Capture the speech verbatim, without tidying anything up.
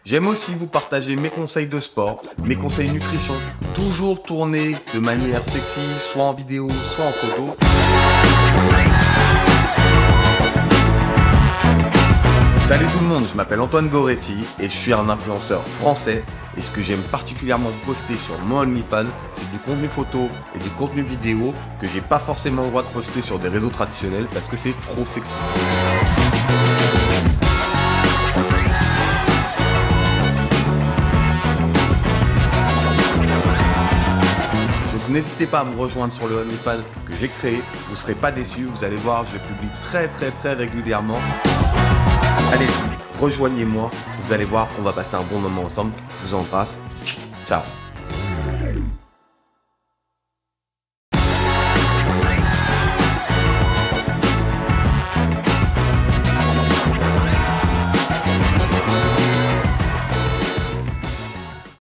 J'aime aussi vous partager mes conseils de sport, mes conseils nutrition, toujours tournés de manière sexy, soit en vidéo, soit en photo. Salut tout le monde, je m'appelle Antoine Goretti et je suis un influenceur français. Et ce que j'aime particulièrement poster sur mon OnlyFans, c'est du contenu photo et du contenu vidéo que j'ai pas forcément le droit de poster sur des réseaux traditionnels parce que c'est trop sexy. Donc n'hésitez pas à me rejoindre sur le OnlyFans que j'ai créé, vous ne serez pas déçus, vous allez voir, je publie très très très régulièrement. Allez-y, rejoignez-moi, vous allez voir, on va passer un bon moment ensemble. Je vous embrasse. Ciao.